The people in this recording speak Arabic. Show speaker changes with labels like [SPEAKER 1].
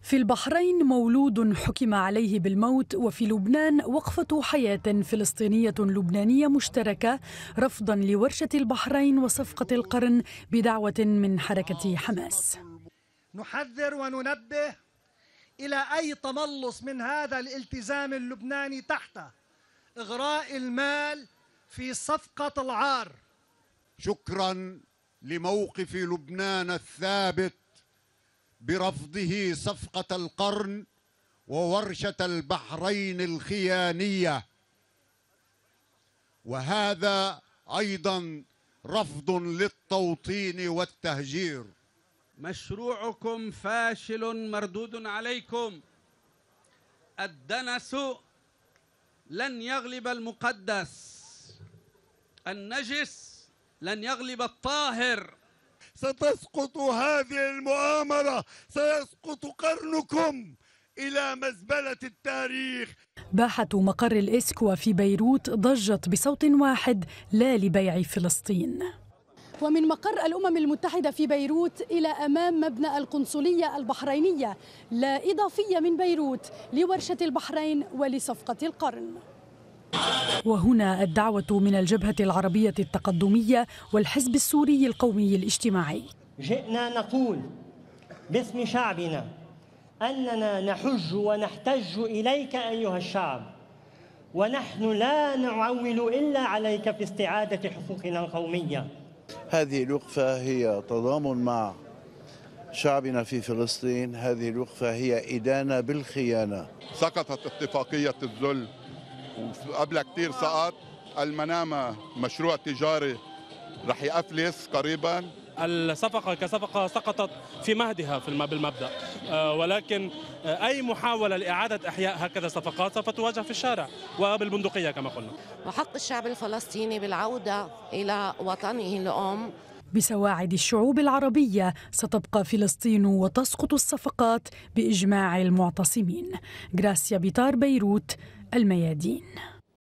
[SPEAKER 1] في البحرين مولود حكم عليه بالموت، وفي لبنان وقفة حياة فلسطينية لبنانية مشتركة رفضا لورشة البحرين وصفقة القرن بدعوة من حركة حماس.
[SPEAKER 2] نحذر وننبه إلى أي تملص من هذا الالتزام اللبناني تحت إغراء المال في صفقة العار.
[SPEAKER 3] شكرا لموقف لبنان الثابت برفضه صفقة القرن وورشة البحرين الخيانية، وهذا أيضا رفض للتوطين والتهجير.
[SPEAKER 4] مشروعكم فاشل مردود عليكم. الدنس لن يغلب المقدس، النجس لن يغلب الطاهر.
[SPEAKER 3] ستسقط هذه المؤامرة، سيسقط قرنكم إلى مزبلة التاريخ.
[SPEAKER 1] باحة مقر الإسكوا في بيروت ضجت بصوت واحد لا لبيع فلسطين. ومن مقر الأمم المتحدة في بيروت إلى أمام مبنى القنصلية البحرينية، لا إضافية من بيروت لورشة البحرين ولصفقة القرن. وهنا الدعوة من الجبهة العربية التقدمية والحزب السوري القومي الاجتماعي.
[SPEAKER 5] جئنا نقول باسم شعبنا أننا نحج ونحتج إليك أيها الشعب، ونحن لا نعول إلا عليك في استعادة حقوقنا القومية.
[SPEAKER 6] هذه الوقفة هي تضامن مع شعبنا في فلسطين، هذه الوقفة هي إدانة بالخيانة.
[SPEAKER 7] سقطت اتفاقية الذل، وقبل كتير سقط المنامة، مشروع تجاري رح يأفلس قريبا.
[SPEAKER 8] الصفقة كصفقة سقطت في مهدها بالمبدأ، ولكن أي محاولة لإعادة إحياء هكذا صفقات سوف تواجه في الشارع وبالبندقية كما قلنا.
[SPEAKER 9] وحق الشعب الفلسطيني بالعودة إلى وطنه الأم.
[SPEAKER 1] بسواعد الشعوب العربية ستبقى فلسطين وتسقط الصفقات بإجماع المعتصمين. غراسيا بيطار، بيروت، الميادين.